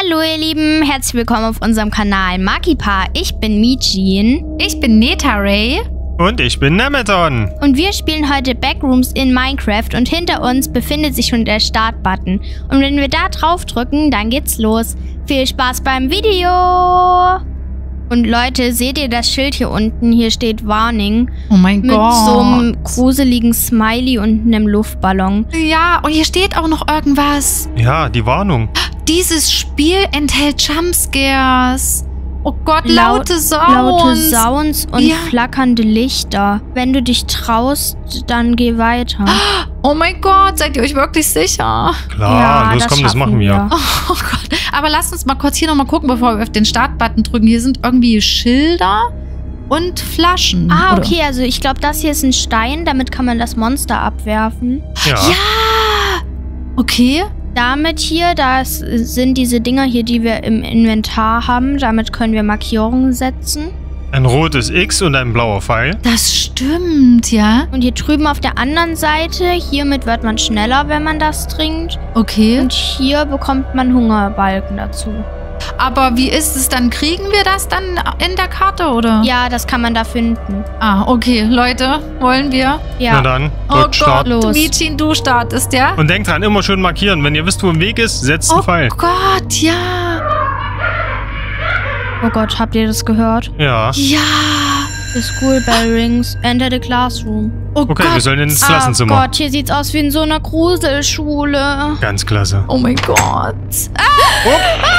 Hallo ihr Lieben, herzlich willkommen auf unserem Kanal Makipa. Ich bin Mijin. Ich bin Netaray. Und ich bin Nemeton. Und wir spielen heute Backrooms in Minecraft und hinter uns befindet sich schon der Start-Button. Und wenn wir da drauf drücken, dann geht's los. Viel Spaß beim Video! Und Leute, seht ihr das Schild hier unten? Hier steht Warning. Oh mein Gott. Mit so einem gruseligen Smiley und einem Luftballon. Ja, und hier steht auch noch irgendwas. Ja, die Warnung. Dieses Spiel enthält Jumpscares. Oh Gott, laute Sounds. Laute Sounds und Ja. flackernde Lichter. Wenn du dich traust, dann geh weiter. Oh mein Gott, seid ihr euch wirklich sicher? Klar, Ja, los das komm, das schaffen machen wir. Oh Gott. Aber lasst uns mal kurz hier nochmal gucken, bevor wir auf den Startbutton drücken. Hier sind irgendwie Schilder und Flaschen. Ah, Oder- okay, also ich glaube, das hier ist ein Stein. Damit kann man das Monster abwerfen. Ja. Ja. Okay. Damit hier, das sind diese Dinger hier, die wir im Inventar haben. Damit können wir Markierungen setzen. Ein rotes X und ein blauer Pfeil. Das stimmt, ja. Und hier drüben auf der anderen Seite, hiermit wird man schneller, wenn man das trinkt. Okay. Und hier bekommt man Hungerbalken dazu. Aber wie ist es dann? Kriegen wir das dann in der Karte, oder? Ja, das kann man da finden. Ah, okay. Leute, wollen wir? Na Ja, dann, Oh drückt Start. los. Mijin, du startest, ja? Und denkt dran, immer schön markieren. Wenn ihr wisst, wo ein Weg ist, setzt einen Oh Pfeil. Gott, ja. oh Gott, habt ihr das gehört? Ja. Ja. The school bell rings, enter the classroom. Oh Okay, Gott. wir sollen ins Oh Klassenzimmer. Gott, hier sieht's aus wie in so einer Gruselschule. Ganz klasse. Oh mein Gott. Oh.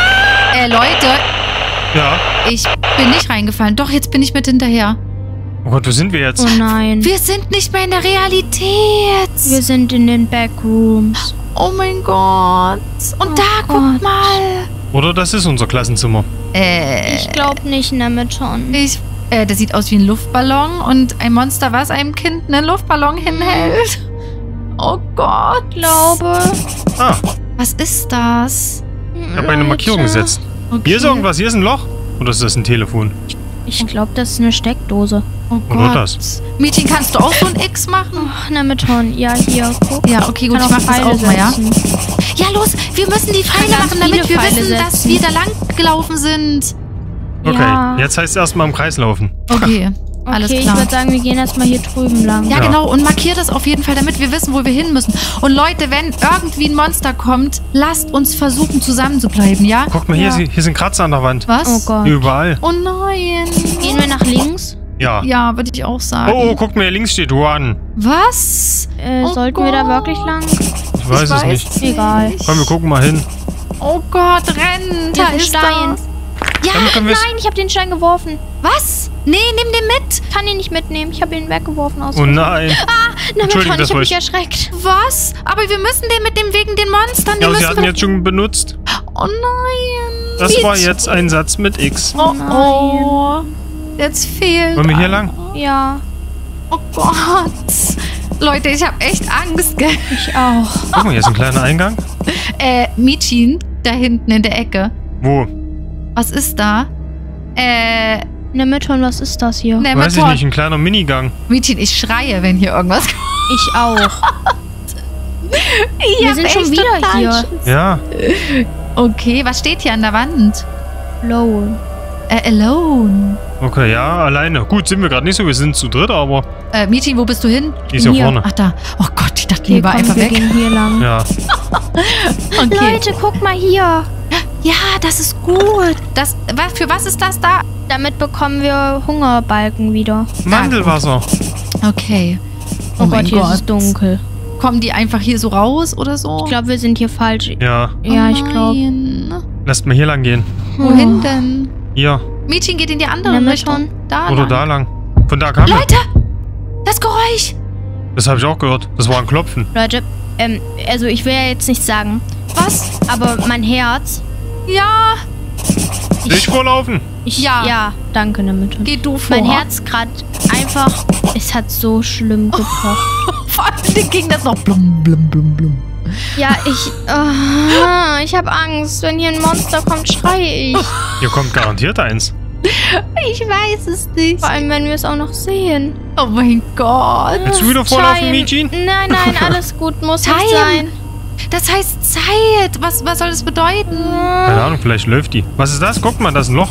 Leute, Ja. ich bin nicht reingefallen. Doch, jetzt bin ich mit hinterher. Oh Gott, wo sind wir jetzt? Oh nein. Wir sind nicht mehr in der Realität. Wir sind in den Backrooms. Oh mein Gott. Und Oh da, guck Gott. mal. Oder das ist unser Klassenzimmer. Ich glaube nicht, Nemeton. Das sieht aus wie ein Luftballon und ein Monster, was einem Kind einen Luftballon hinhält. Oh Gott. Ich glaube. Ah, Was ist das? ich habe eine Markierung gesetzt. Okay. Hier ist irgendwas, hier ist ein Loch. Oder ist das ein Telefon? Ich glaube, das ist eine Steckdose. Oh Gott. Oder das? Mädchen, kannst du auch so ein X machen? Oh, Nemeton. Ja, hier, guck. Ja, okay, gut, Kann ich mach das Pfeile auch mal, ja? setzen. Ja, los, wir müssen die Pfeile Kann ganz machen, damit viele wir Pfeile wissen, dass setzen. wir da lang gelaufen sind. Okay, Ja. jetzt heißt es erstmal im Kreis laufen. Okay, alles Okay, klar. ich würde sagen, wir gehen erstmal hier drüben lang. Ja, Ja. genau, und markiert das auf jeden Fall, damit wir wissen, wo wir hin müssen. Und Leute, wenn irgendwie ein Monster kommt, lasst uns versuchen, zusammen zu bleiben, ja? Guck mal, Ja. hier sind Kratzer an der Wand. Was? Oh Gott. Überall. Oh nein. Gehen wir nach links? Ja. Ja, würde ich auch sagen. Oh, guck mal, hier links steht Juan. Was? Oh Sollten wir da Gott. wirklich lang? Ich weiß es nicht. Egal. Komm, wir gucken mal hin. Oh Gott, rennen. Hier Da ist ein ist Stein. das. Ja, Damit können wir Nein, ich habe den Stein geworfen. was? Nee, nimm den mit. Kann ihn nicht mitnehmen. Ich habe ihn weggeworfen aus. Oh nein. Nemeton, Entschuldigung, das ich habe war mich ich. erschreckt. Was? Aber wir müssen den mit dem wegen den Monstern. Ja, den sie müssen hatten wir... jetzt schon benutzt. Oh nein. Das war Jetzt- jetzt ein Satz mit X. Oh, oh. Jetzt fehlt... Wollen wir hier lang? Ja, Oh Gott. Leute, ich habe echt Angst. Gell? ich auch. Guck mal, hier ist ein kleiner Eingang. Mijin, da hinten in der Ecke. Wo? Was ist da? Nemeton, was ist das hier? Weiß ich nicht, ein kleiner Minigang. Mijin, ich schreie, wenn hier irgendwas kommt. Ich auch. Ich Wir hab sind schon echt wieder total hier. Schiss. Ja. Okay, was steht hier an der Wand? Lol. Alone. Okay, ja, alleine. Gut, sind wir gerade nicht so, wir sind zu dritt, aber Mijin, wo bist du hin? die ist ja Hier. vorne. Ach da. Oh Gott, ich dachte, Okay, die war komm, einfach wir weg. gehen hier lang. Ja. Okay. Leute, guck mal hier. Ja, das ist gut. Für was ist das da? Damit bekommen wir Hungerbalken wieder. Mandelwasser. Okay. Oh, Gott, hier ist es dunkel. Kommen die einfach hier so raus oder so? Ich glaube, wir sind hier falsch. Ja. Ja, ich glaube. glaube. Lasst mal hier lang gehen. Wohin denn? Hier. Mädchen geht in die andere Nemeton. Richtung. Da Oder lang. da lang. Von da kam er. Leute! Das Geräusch! Das habe ich auch gehört. Das war ein Klopfen. Leute, also ich will ja jetzt nicht sagen, Was? aber mein Herz. Ja! Nicht vorlaufen. Ja. Danke, Nemeton. Geh du vor. Mein Herz gerade einfach, es hat so schlimm gepocht. Vor allem ging das noch blum, blum, blum, blum. Ja, ich habe Angst. Wenn hier ein Monster kommt, schreie ich. Hier kommt garantiert eins. Ich weiß es nicht. Vor allem, wenn wir es auch noch sehen. Oh mein Gott. Willst du wieder vorlaufen, Time. Mijin? Nein, alles gut, muss nicht Time. sein. Das heißt Zeit. Was soll das bedeuten? Keine Ahnung, vielleicht läuft die. Was ist das? Guck mal, das ist ein Loch.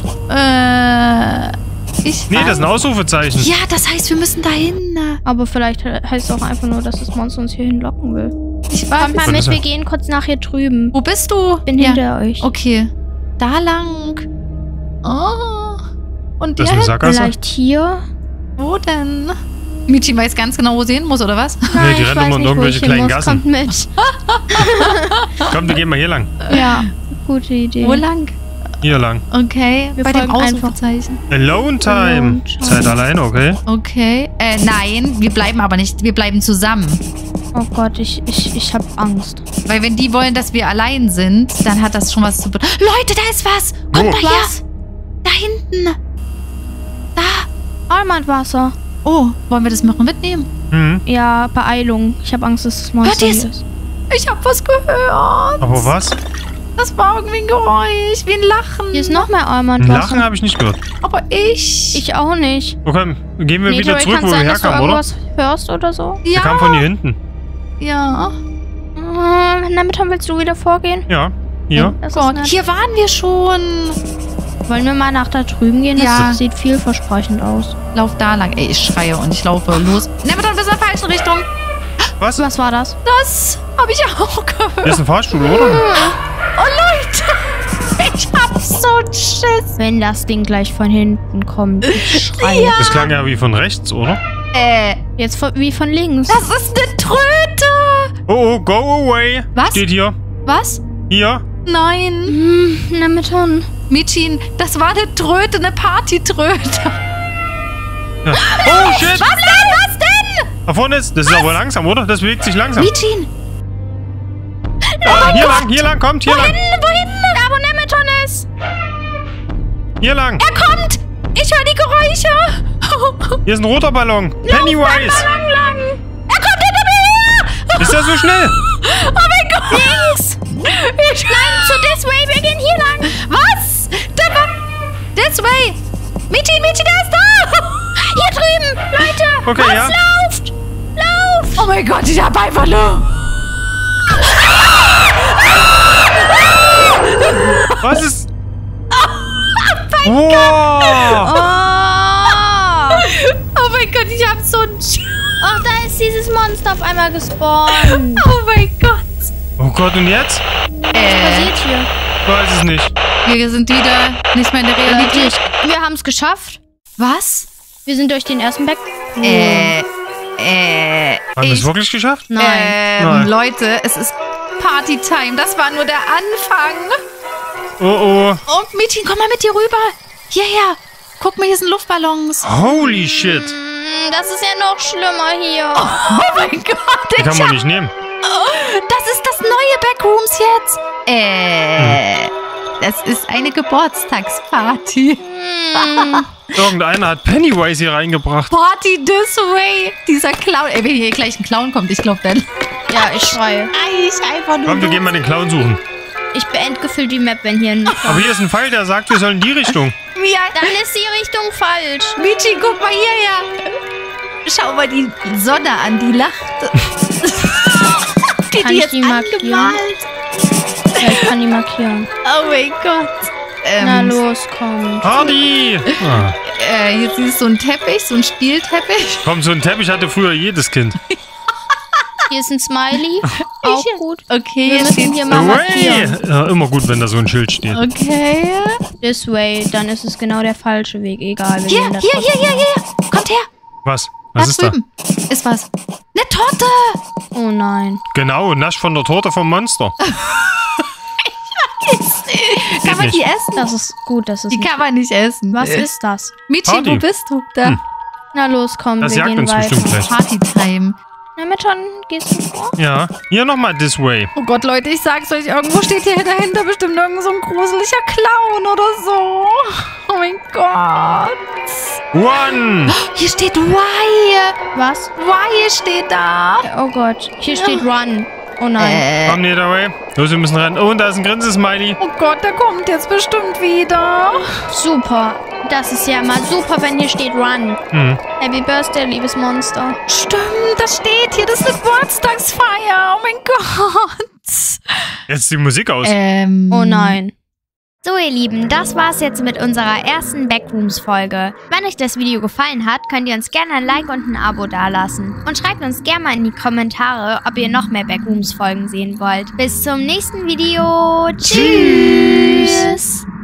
Nee, das ist ein Ausrufezeichen. Ja, das heißt, wir müssen dahin. Aber vielleicht heißt es auch einfach nur, dass das Monster uns hier hinlocken will. Ich weiß. Kommt mal mit, wir gehen kurz nach hier drüben. Wo bist du? Bin hinter euch. Okay. Da lang. Oh. Und Das ist der eine Sackgasse. Vielleicht hier? Wo denn? Michi weiß ganz genau, wo sie hin muss, oder was? Nein, die ich rennen weiß immer in nicht, wo irgendwelche ich hin kleinen muss. Gassen. Kommt mit. Komm, wir gehen mal hier lang. Ja, gute Idee. Wo lang? Hier lang. Okay, Wir bei dem folgen einfach. Ausrufezeichen. Alone Time. Alone Time. Seid alleine, okay? Okay. Nein, wir bleiben aber nicht. Wir bleiben zusammen. Oh Gott, ich hab Angst. Weil wenn die wollen, dass wir allein sind, dann hat das schon was zu bedeuten. Leute, da ist was! Kommt mal her! Was? Da hinten! Da! Almandwasser. Oh, wollen wir das noch mitnehmen? Mhm. Ja, Beeilung. Ich hab Angst, dass das Monster Hört ihr's? hier ist. Ich hab was gehört. Aber was? Das war irgendwie ein Geräusch, wie ein Lachen. Hier ist noch mehr Ein Almandwasser. Lachen habe ich nicht gehört. Aber ich... Ich auch nicht. Okay, gehen wir wieder Joey, zurück, kann wo wir sein, dass du herkamen, oder? irgendwas hörst oder so? Wir kamen von hier hinten. Ja. Damit willst du wieder vorgehen? Ja, hier. Das ist Gott, nett. hier waren wir schon. Wollen wir mal nach da drüben gehen? Ja. Das sieht vielversprechend aus. Lauf da lang. Ey, ich schreie und ich laufe los. Never done, bis in der falschen Richtung. Was? Was war das? Das habe ich auch gehört. Hier ist ein Fahrstuhl, oder? Oh, Leute. Ich hab so einen Schiss. Wenn das Ding gleich von hinten kommt, ich schreie. Das klang ja wie von rechts, oder? Jetzt wie von links. Das ist eine Tröte. Oh, go away. Was? Steht hier. Was? Hier. Nein. Damit an. Michin, das war eine Tröte, eine Partytröte. Ja. Oh, shit. Was denn? Was denn? Da vorne ist. Das ist aber langsam, oder? Das bewegt sich langsam. Michin. Hier lang, kommt, hier lang. Wohin? Da, wo Nemeton ist. Hier lang. Er kommt. Ich höre die Geräusche. Hier ist ein roter Ballon. Pennywise. Lang. Er kommt hinter mir her. Ist der so schnell? Oh mein Gott. Links. Nein, zu this way. Wir gehen hier lang. Was? Da war... This way. Michin, der ist da. Hier drüben. Leute. Okay, ja. Lauft. Lauf. Oh mein Gott, ich hab einfach nur... Was ist... Wow. Oh. Oh mein Gott, ich hab so ein... Ach, da ist dieses Monster auf einmal gespawnt. Oh mein Gott. Oh Gott, und jetzt? Was passiert hier? Weiß es nicht. Wir sind wieder nicht mehr in der Realität. Wir haben es geschafft. Was? Wir sind durch den ersten Back. Haben wir es wirklich geschafft? Nein. Nein. Leute, es ist Partytime. Das war nur der Anfang. Oh, Und Mädchen, komm mal mit dir rüber. Hierher. Guck mal, hier sind Luftballons. oh. Holy shit. Das ist ja noch schlimmer hier. Oh mein Gott. Die kann man nicht nehmen. Das ist das neue Backrooms jetzt. Das ist eine Geburtstagsparty. Irgendeiner hat Pennywise hier reingebracht. Party this way. Dieser Clown. Ey, wenn hier gleich ein Clown kommt, ich glaube dann. Ja, ich schreie. Einfach nur. Komm, wir gehen mal den Clown suchen. Ich beende gefühlt die Map, wenn hier ein... Aber hier ist ein Pfeil, der sagt, wir sollen in die Richtung. Ja, Dann ist die Richtung falsch. Michi, guck mal hierher. Schau mal die Sonne an, die lacht. Kann ich die markieren? Ja, ich kann die markieren. Oh mein Gott. Na los, komm. Hardy! Ah. Hier siehst du so einen Teppich, so einen Spielteppich. Komm, so ein Teppich hatte früher jedes Kind. Hier ist ein Smiley. Auch gut. Okay, Wir jetzt müssen hier mal markieren. Ja, immer gut, wenn da so ein Schild steht. Okay. This way, dann ist es genau der falsche Weg. Egal. wir Hier, gehen da hier. trotzdem. Kommt her. Was? Da Was ist da? drüben. Ist was. Eine Torte. Oh nein. Genau, Nasch von der Torte vom Monster. Kann man nicht. die essen? Das ist gut, das ist Die nicht. kann man nicht essen. Was ist das? Michi, Party. wo bist du? Da. Na los, komm, Das wir jagt gehen uns weiter. bestimmt gleich. Partytime. Na, Meton, gehst du vor? Ja, hier nochmal this way. Oh Gott, Leute, ich sag's euch, irgendwo steht hier dahinter bestimmt irgend so ein gruseliger Clown oder so. Oh mein Gott. One! Hier steht Why. Was? Why steht da. Oh Gott, hier steht Run. Oh nein. Komm, nicht away. Los, wir müssen rennen. Oh, und da ist ein Grinsesmiley. Oh Gott, der kommt jetzt bestimmt wieder. Super. Das ist ja mal super, wenn hier steht Run. Hm. Happy Birthday, liebes Monster. Stimmt, das steht hier. Das ist eine Geburtstagsfeier. Oh mein Gott. Jetzt die Musik aus. Oh nein. So ihr Lieben, das war's jetzt mit unserer ersten Backrooms-Folge. Wenn euch das Video gefallen hat, könnt ihr uns gerne ein Like und ein Abo dalassen. Und schreibt uns gerne mal in die Kommentare, ob ihr noch mehr Backrooms-Folgen sehen wollt. Bis zum nächsten Video. Tschüss!